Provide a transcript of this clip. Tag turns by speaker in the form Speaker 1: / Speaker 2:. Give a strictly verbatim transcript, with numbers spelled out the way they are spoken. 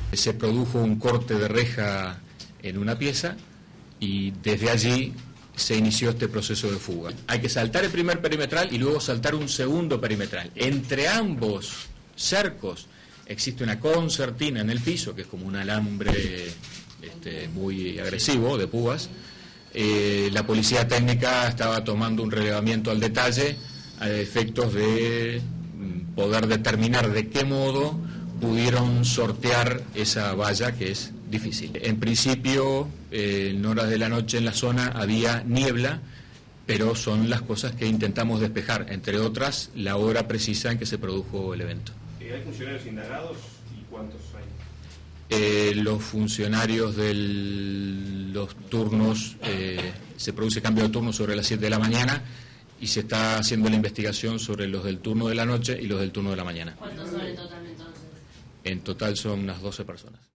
Speaker 1: Se produjo un corte de reja en una pieza y desde allí se inició este proceso de fuga. Hay que saltar el primer perimetral y luego saltar un segundo perimetral. Entre ambos cercos existe una concertina en el piso, que es como un alambre este, muy agresivo, de púas. Eh, la policía técnica estaba tomando un relevamiento al detalle a efectos de poder determinar de qué modo pudieron sortear esa valla, que es difícil. En principio, eh, en horas de la noche en la zona había niebla, pero son las cosas que intentamos despejar, entre otras la hora precisa en que se produjo el evento.
Speaker 2: ¿Hay funcionarios indagados y cuántos hay?
Speaker 1: Eh, los funcionarios de los turnos, eh, se produce cambio de turno sobre las siete de la mañana y se está haciendo la investigación sobre los del turno de la noche y los del turno de la mañana.
Speaker 3: ¿Cuántos son en total entonces?
Speaker 1: En total son unas doce personas.